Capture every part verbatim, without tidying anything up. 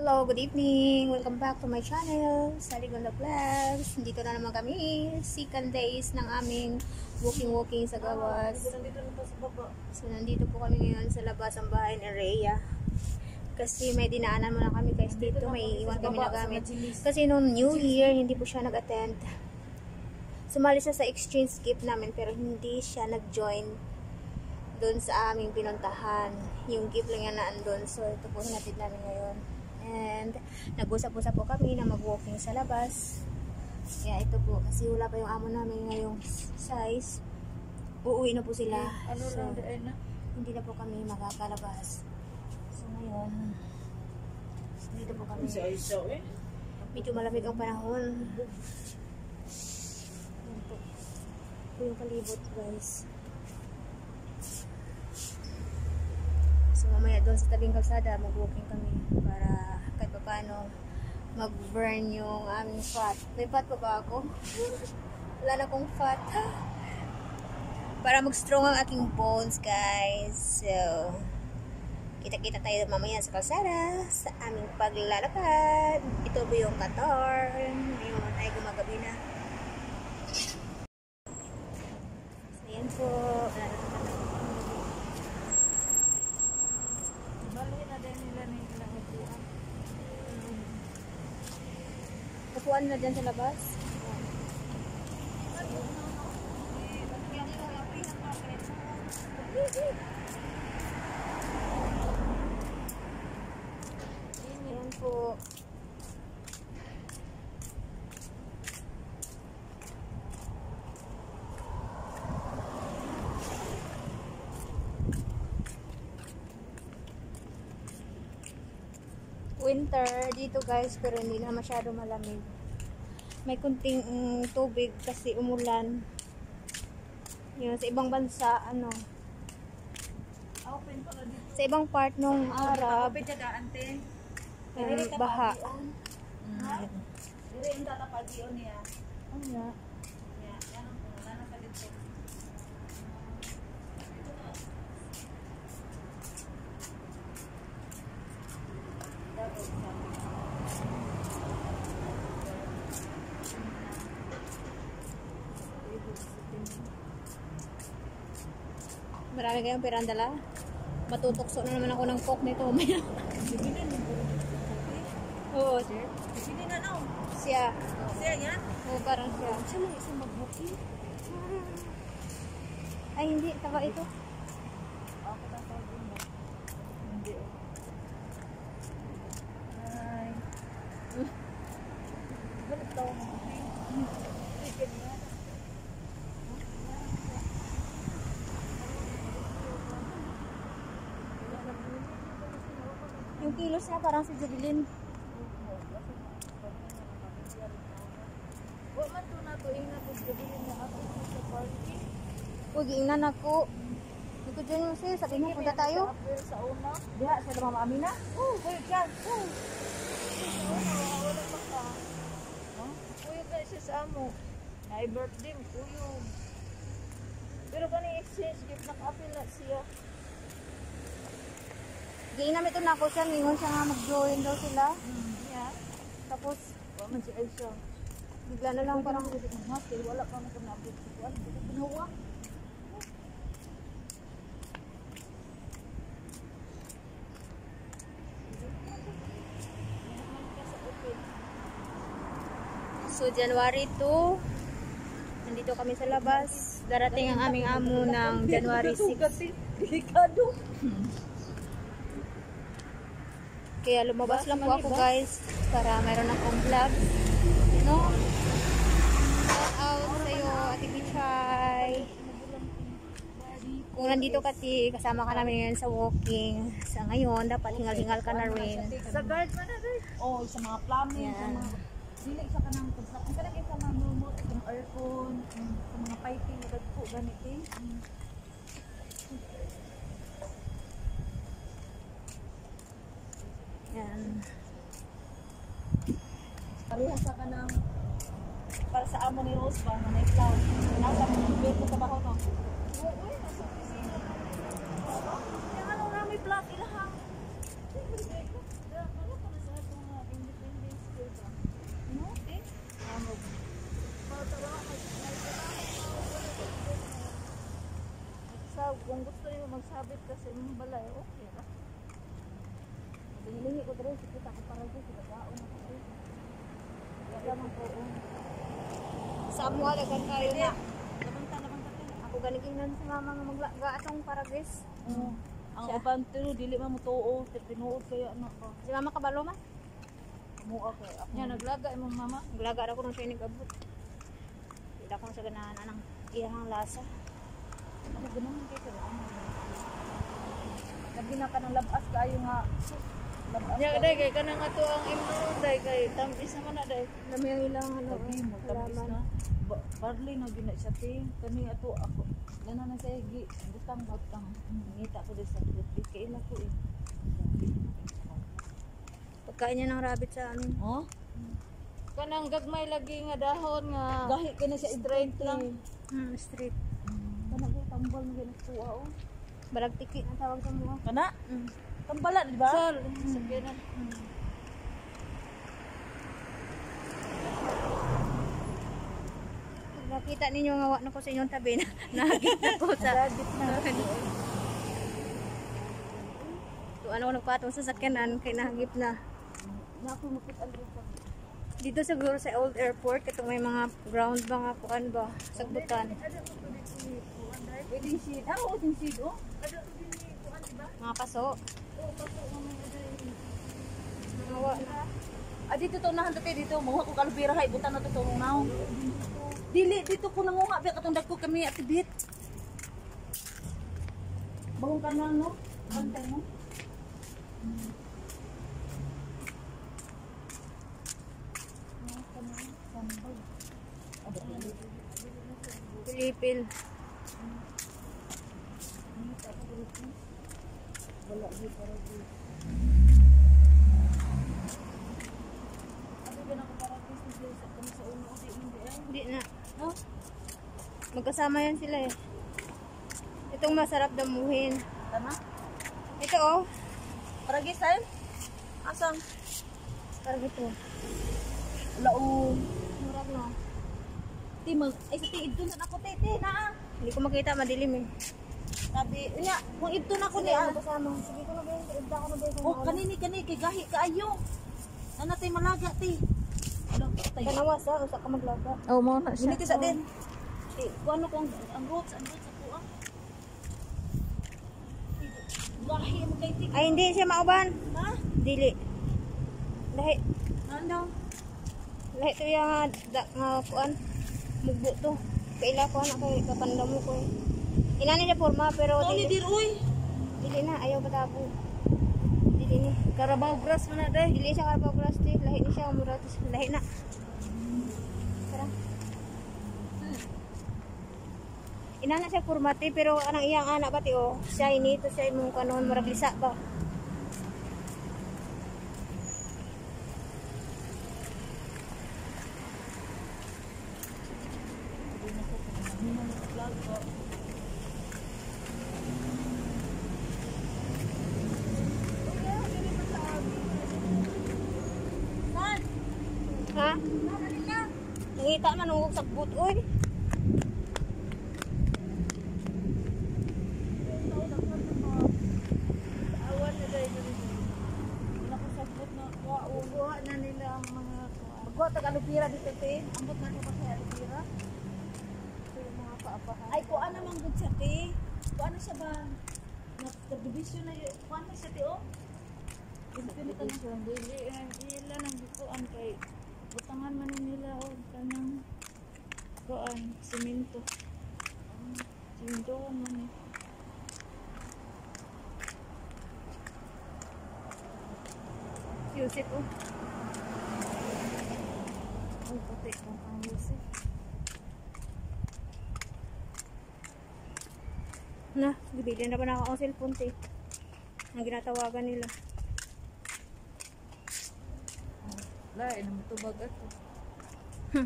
Hello, good evening. Welcome back to my channel, Sally Gonda Vlogs. Dito na naman kami, second days ng aming walking-walking sa gawas. So, nandito po kami ngayon sa labas ng bahay ni Rhea. Kasi may dinaanan muna kami guys dito, may iwan kami na gamit. Kasi noong New Year, hindi po siya nag-attend. Sumali siya sa exchange gift namin pero hindi siya nag-join doon sa aming pinuntahan. Yung gift lang yan na andun. So, ito po hinatid namin ngayon. And, nag-usap-usap po kami na mag-walking sa labas. Kaya ito po, kasi wala pa yung amo namin ngayong size. Uuwi na po sila. Eh, ano so, na? hindi na po kami makakalabas. So, ngayon, dito po kami. Medyo malamig ang panahon. Yan po. Ito yung palibot, guys. So, mamaya doon sa tabing kalsada, mag-walking kami para kahit pa paano mag-burn yung aming fat. May fat pa ba ako? Wala na akong fat. Para mag-strong ang aking bones, guys. So, kita-kita tayo mamaya sa kalsada sa aming paglalakad. Ito po yung Qatar. Ngayon ay gumagabi na. So, yan po. Wala na naman ako. Upuan na dyan sa labas. Ayan po. Winter dito guys, pero hindi na masyado malamig. May kunting um, tubig kasi umulan. Yun, sa ibang bansa, ano, sa ibang part ng Arab, um, baha. Ano? Marami kayong perang dala. Matutokso na naman ako ng coke nito. Oo, sir. Sini na no? Siya. Siya yan? Oo, parang siya. Siya lang isang mag-booking. Ay, hindi. Taba ito. Ako na sabi mo. Hindi. Ay. Balik daw mo. Yung kilos niya parang si Jubilin. Wa man to na to ina to Jubilin na ako sa party. Uy, giingnan ako. Dito dyan yung sis. Sabi mo, punta tayo. Sa una. Diha, sa Mama Amina. Oh, balik yan. Oh. Wala pa ka. Kuyo ka siya sa amo. Na birthday mo, kuyo. Pero kani exchange gift naka-apil na siya. Giingnan ito na ako siya. Ngingon siya nga mag-join daw sila. Mm. Yeah. Tapos, Wa man si Aisha. bigla na lang parang Wala pa man ka na-update sa kuwan. Pinawa. So, January two, nandito kami sa labas. Darating ang aming amo ng January six. Delikado. Kaya lumabas lang po ako guys para mayroon akong vlog. No? Shout out sa iyo, Ate Bichay. Kung nandito ka, ti, kasama ka namin ngayon sa walking. Sa ngayon, dapat hingal-hingal ka na rin. Sa guard man na guys. Oh, sa mga plumbing, sa Yan. mga dili sa kanang construction. Kanang isa mga lumot, sa mga aircon, sa mga piping, po ganit eh. Yan. Pareha sa kanang para sa amo ni Rose ba na may cloud. Nasa bed mo trabaho no. Oo, nasa opisina. Yung ano na may plot ilahang. Ano pa na sa magsabit kasi mong balay, okay na. Hinihingi ko dito, kita ko para dito, sila gaon ako dito. Wala man ko. Sa amo alagan kayo na. Labanta, labanta kayo. Ako ganigingnan si mama nga maglaga atong paragis. Oo. Ang Siya. uban tino, dili man mo tuo, tinuod kaya anak ko. Si mama kabalo man. Mua ko. Ako. Yan, naglaga imong mama. Maglaga ako ng siya nag-abot. Hindi ako sa ganahan ng iyang lasa. Ano ganahan kayo ka lang? Labi na ka ng labas kayo nga. Labas Ya, day kay kanang ato ang imong day kay tamis naman na day. Dami ang ilang ano. Lagi mo, tapos halaman. na. Ba- Barley na gina siya ting. Kani ato ako. Gana na sa higi. Butang butang. Ngita ko din sa putli. Kaila ko eh. Pagkain niya ng rabbit sa amin. Oh? Kanang gagmay lagi nga dahon nga. Gahi ka na siya straight lang. Hmm, street. Kana ko tambal mo gina tuwa oh. Balag tiki ang tawag sa mga. Kana? Mm. Tambala, di ba? Sal, sakyan na. Pag nakita ninyo nga wak na ko sa inyong tabi na nakakita ko sa Rabbit na. to ano ko nagpatong sa sakyanan kay nahagip na. Naku mukit alro pa. Dito siguro sa old airport katong may mga ground ba nga kuan ba sagbutan. Pwede seed. Ah, oo, yung seed oh. Mga paso. Mga wa na. Ah, dito to nahan dati dito. Mga ko kalupira kay butan na to to now. Dili dito ko nangunga biya katong dagko kami atibit. Bagong kanal no? Bantay mo. Pilipil. Wala di para di. Ano ba na ko para di sa kami sa uno di hindi ay. Hindi na. No? Magkasama yan sila eh. Itong masarap damuhin. Tama? Ito oh. Para gisain? Asang? Parang ito. Wala o. Murag no. Ti mag ay sa tiid dun na ako tete na. Hindi ko makita madilim eh. Sabi, unya, kung ito na ko Sige, ni ah. ano kasama? Sige ko na ba yun? Ibda ko na ba yun? Oh, kanini kani kay gahi kaayo. Ana tay malaga ti. Wala tay. Kanawas ha, usa ka maglaga. Oh, mo na Ini sa din. Ti, kung ano kung ang roots, ang roots ako ah. Gahi mo kay ti. Ay, hindi siya mauban. Ha? Dili. Lahi. Ano? Lahi to yung nga, da, nga kuan. Mugbo to. Kaila ko na kay kapanda mo ko eh. Inani siya forma pero Tony dili, dir uy. dili na, ayaw patabo. Dili ni. Carabao grass man na day. Dili siya karpa plastic. Lahi ni siya muratis. Lahi na. Tara. Inana siya formati pero anang iyang anak pati oh. Shiny to siya imong kanon maraglisa ba. Ha? Nangita man ug sagbot oy. awan na day na nakasabot na wa na nila ang mga Magwa tag alupira dito te. Ambot man ko sa alupira. mga paapahan. Ay ko ana man gud siya te. Ko ana siya ba? Nag-division na yun. Ko ana siya te oh. Dili ka na dili ang ila nang bikuan kay butangan man nila og kanang kuan semento. Semento man ni. Yusip oh. Ang puti kang ang Yusef. Na, gibilin na pa na ako ang cellphone te. Ang ginatawagan nila. Lain na matubag ato. Hmm.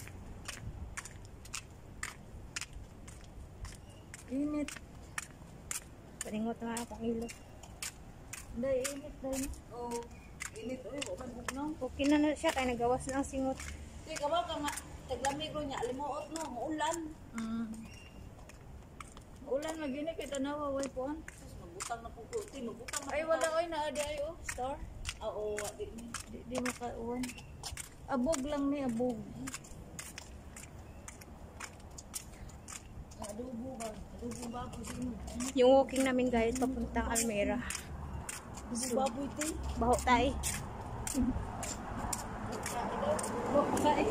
Init. Paningot na nga akong ilo. Day init day. Oh, init oy, wa man bugnaw. Okay na na siya kaya nagawas na ang singot. Ti kabaw ka nga taglamig ro nya limuot no, muulan. Mm. Ulan magini kay tanawa way puan. Magbutang na po ko. Ti magbutang Ay wala oy naa di ay oh. Star. Oo, di ni. Di, di mo ka uwan. Abog lang ni abog. Adobo ba? Adobo baboy din. Yung walking namin guys, papuntang Almera. Adobo baboy ti. Baho tayo. Bakay.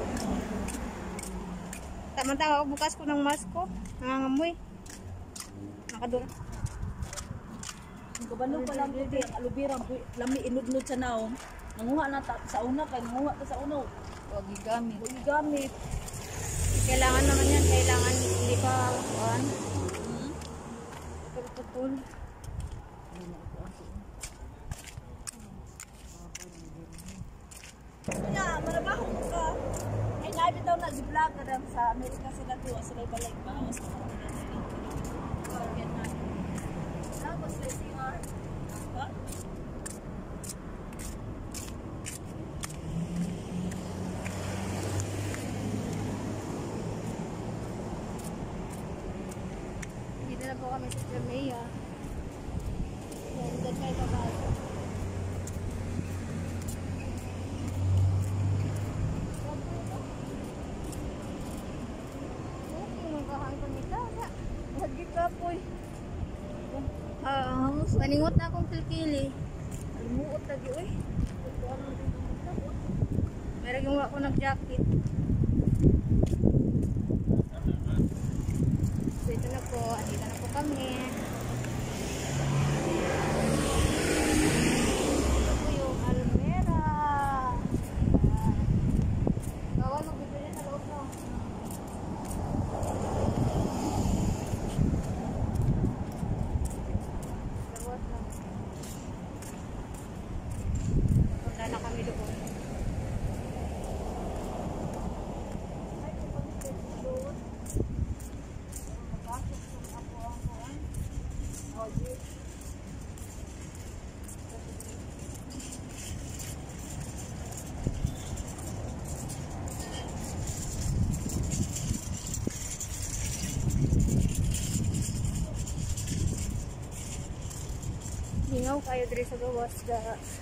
Tama-tama, bukas ko ng mask ko. Nangangamoy. Nakadura. Ang kabalo pa lang ko ti ang alubira lami inudnod sa naong. Nanguha na ta sa una kay nanguha ta sa uno. Wag gigamit. Huwag gamit. Kailangan naman yan. Kailangan hindi pa kuhan. Hmm? Putol-putol. Kaya, marabaho ka. Ay, naibitaw na si vlog ka lang sa Amerika sila tuwa. Sila ibalik pa. Mas makakita nila. Vietnam. Tapos, let's see her. Ha? Dito na po kami sa Jamaica. Yan, dyan kayo babasa. Lagi ka poy. Ah, maningot na akong kilkili. Alimuot lagi oy. Meron yung ako nag-jacket. So ito na po. Andito na po kami. Ito po yung Almera. Ayan. Bawal magbibili sa loob no. Labas lang. Punta na kami doon. Hingaw kayo diri sa gawas da.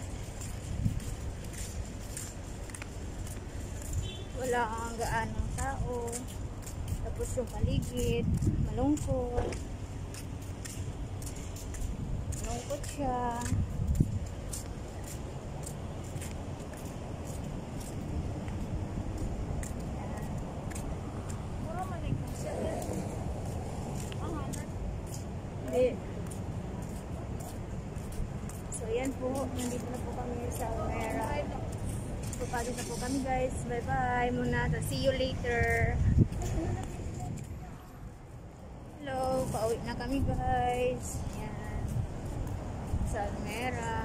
Wala ang gaanong tao. Tapos yung paligid, malungkot. Malungkot siya. Mura man ni kasi. Ang anak. Hindi. So yan po, nandito na po kami sa Almera. Pupagod na po kami guys. Bye bye muna. So, see you later. Hello, pauwi na kami guys. Yan. Sa Almera.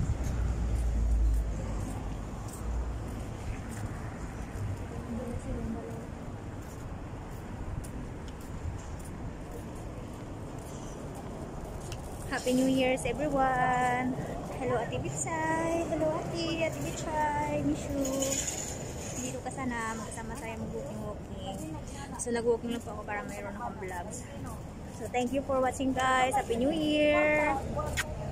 Happy New Year's everyone! Hello Ate Bitsay! Hello Ate! Ate Bitsay! Miss you! Dito ka sana magkasama tayo mag-walking-walking. So nag-walking lang po ako para mayroon akong vlogs. So thank you for watching guys! Happy New Year!